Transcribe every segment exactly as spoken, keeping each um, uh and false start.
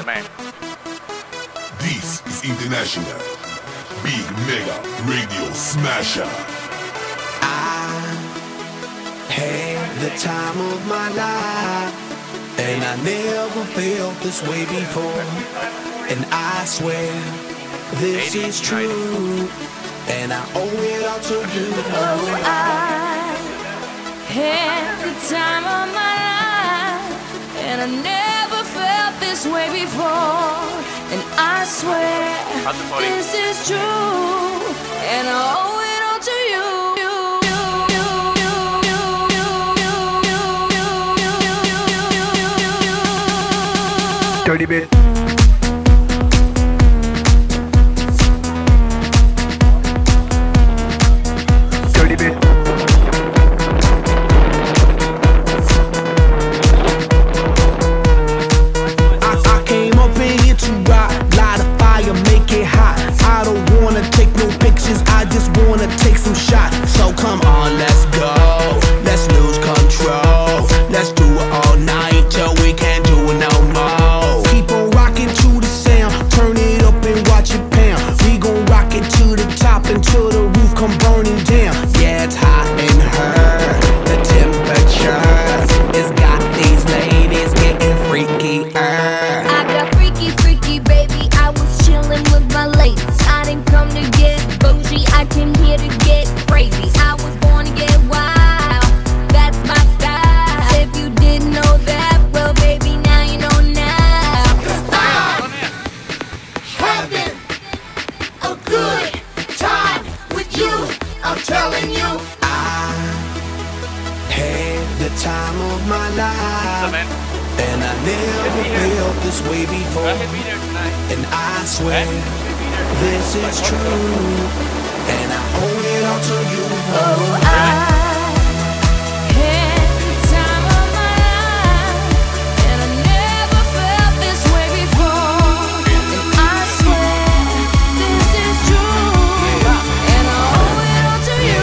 man. This is International Big Mega Radio Smasher. I had the time of my life, and I never felt this way before. And I swear this is true, and I owe it all to you. Oh, I had the time of my life, and I never felt this way before. And I swear this is true, and I owe it all to you. Dirty bit. Dirty bit. I, I came up in here to rock, light a fire, make it hot. I don't wanna take no pictures, I just wanna take some shots. So come on, let's go, let's lose control. Let's do it all night till we can't do it no more. Keep on rocking to the sound, turn it up and watch it pound. We gon' rock it to the top until the roof come burning down. Yeah, it's hot in her, the temperature has got these ladies getting freaky. I got freaky, freaky, baby. I was chillin' with my ladies. I didn't come to get bougie, I came here to get crazy. I was born to get wild, that's my style. If you didn't know that, well, baby, now you know now. I'm having a good time with you, I'm telling you. I had the time of my life, and I never felt this way before. And I swear this is true, and I owe it all to you. Oh, I had the time of my life, and I never felt this way before. And I swear this is true, and I owe it all to you.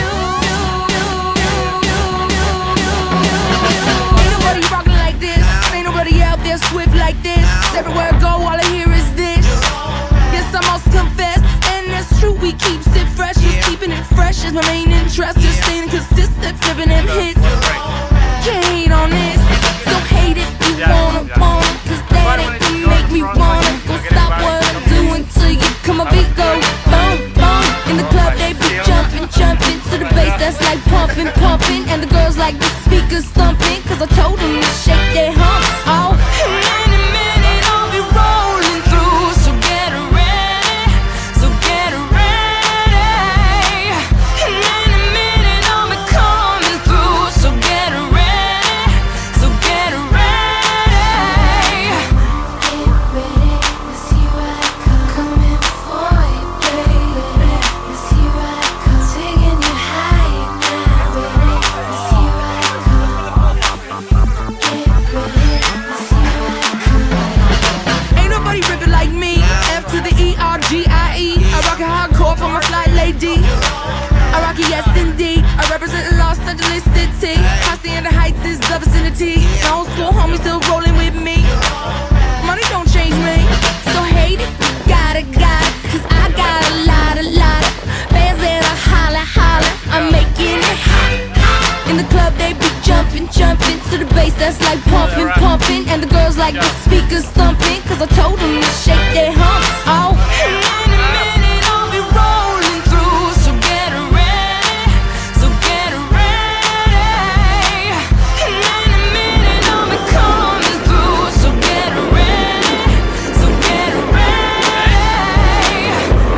Ain't nobody rockin' like this. Ain't nobody out there swift like this. Everywhere I go, all I hear is this. Yes, I must confess, and that's true. We keeps it fresh, just keeping it fresh is my main interest. Just staying consistent, flipping them hits. Can't hate on this, so hate it you wanna, wanna. Cause that ain't gonna make me wanna. Go stop what I'm doing till you come a beat go boom, boom. In the club they be jumping, jumping to the bass that's like pumping, pumping. And the girls like the speakers thumping, cause I told them to shake their humps. Oh, in a minute I'll be rolling through, so get ready, so get ready. And in a minute I'll be coming through, so get ready, so get ready. Get ready, it's here I come, coming for you, baby. It's here I come, taking you high now. Ready, it's here I come. Get ready, it's here I come. Ain't nobody ripping like me. F to the E R G I E. I rock it hardcore for my fly lady. I rock it, yes indeed. I represent Los Angeles City. Hacienda Heights is the vicinity. My old school homies still rolling with me. Money don't change me, so hate it, got it, got it. Cause I got a lot, a lot of fans that I holla, holla. I'm making it hot. In the club they be jumping, jumping to the bass that's like pumping, pumping. And the girls like the speakers thumping, cause I told them to shake their humps. Oh, and in a minute I'll be rolling through, so get ready, so get ready. And in a minute I'll be coming through, so get ready, so get ready.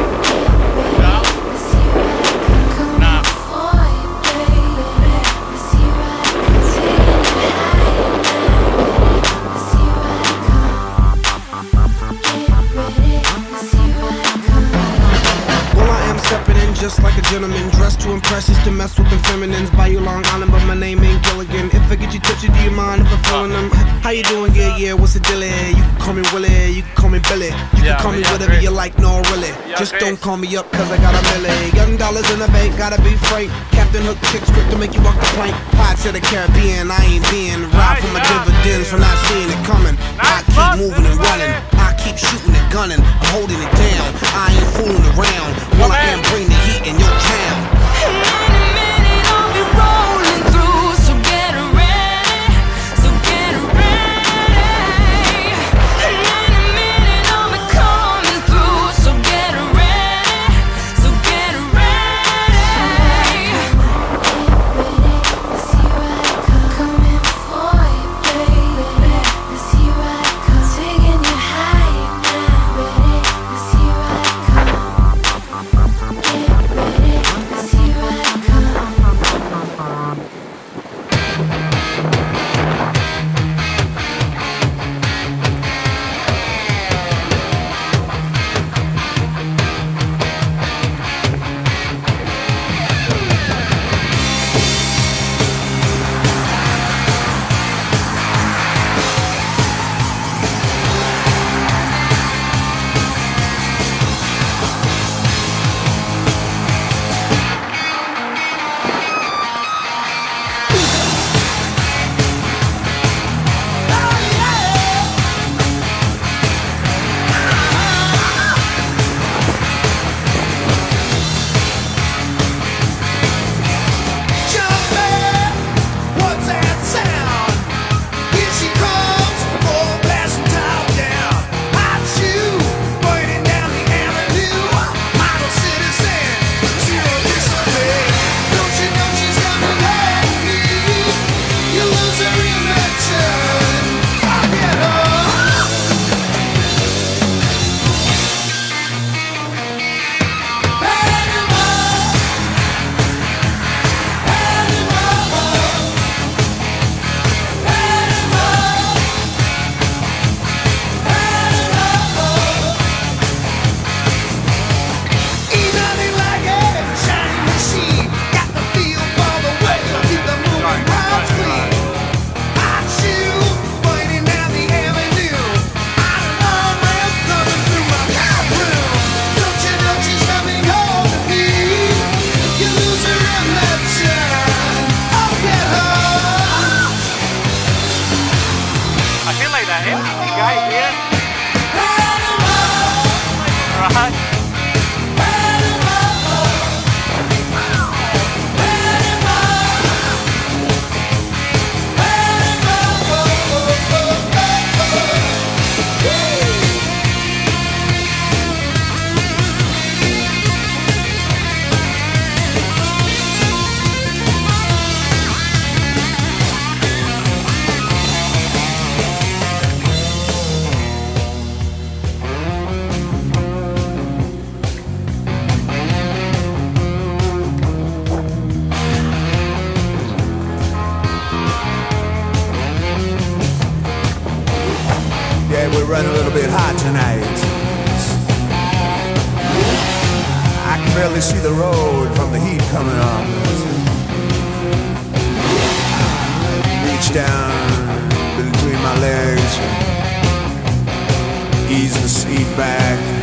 It's here I come, coming for you, baby. It's here I come, taking you high now. It's here I come. Get ready, it's here I come. Well, I am stepping in just like a gentleman, dressed to impress, just to mess with the feminines. By you Long Island, but my name ain't Gilligan. If I get you tipsy, do you mind if I'm feeling them? How you doing? Yeah, yeah, what's the deal? You can call me Willie, you can call me Billy. You can call me whatever you like, no really. Just don't call me up, cause I got a milli. Got dollars in the bank, gotta be frank. Captain Hook chicks quick to make you walk the plank. Pirates of the Caribbean, I ain't being. Ride for my dividends for not seeing it coming. I keep keep moving and running. I keep shooting and gunning. I'm holding it down. I ain't fooling around. While I am bringing the heat in your town. We're running a little bit hot tonight. I can barely see the road from the heat coming on. Reach down between my legs, ease the seat back.